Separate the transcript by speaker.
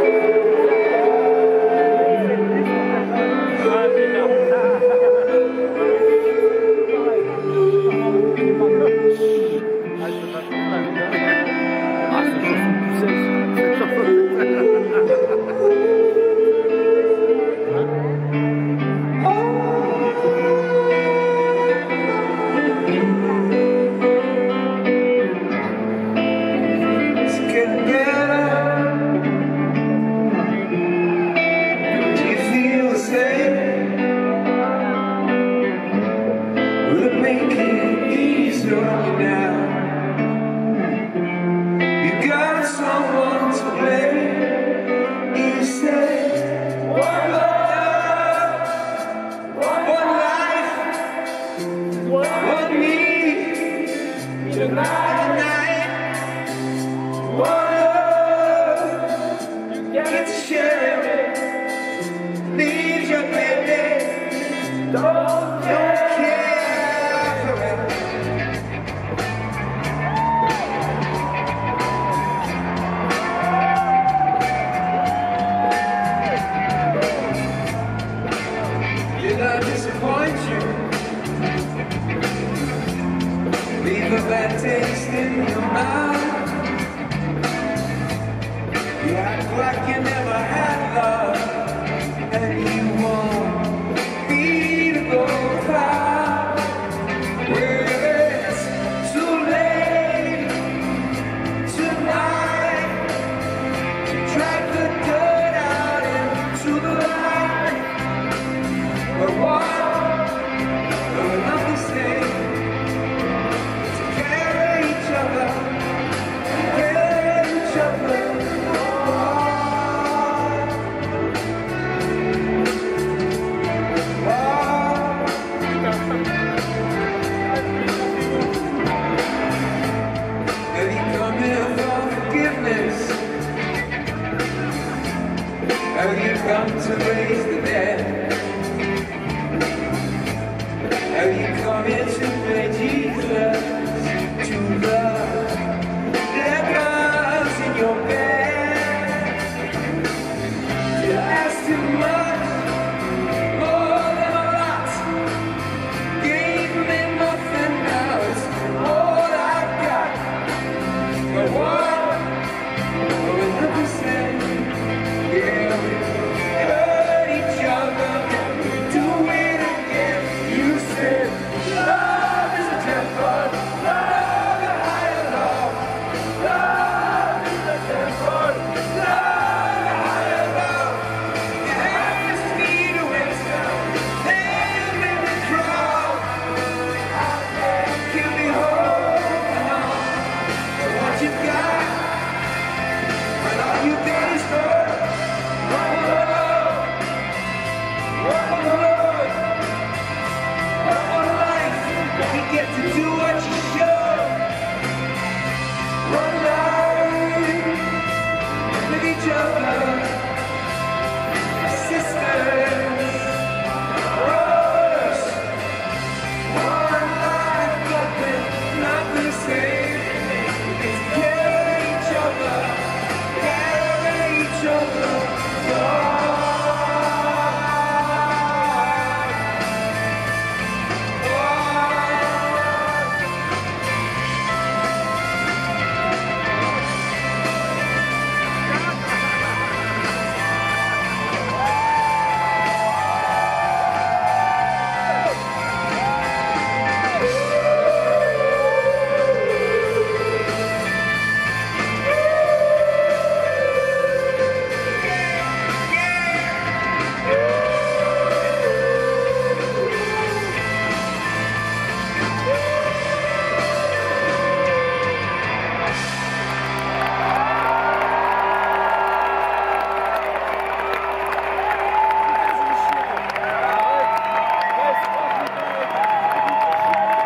Speaker 1: Did I disappoint you? Leave a bad taste in your mouth. You act like you never had love, and you want me to go far. Well, it's too late tonight to drag the dirt out into the light. But what will nothing say to carry each other, carry each other. Have you come here for forgiveness? Have you come to raise the dead?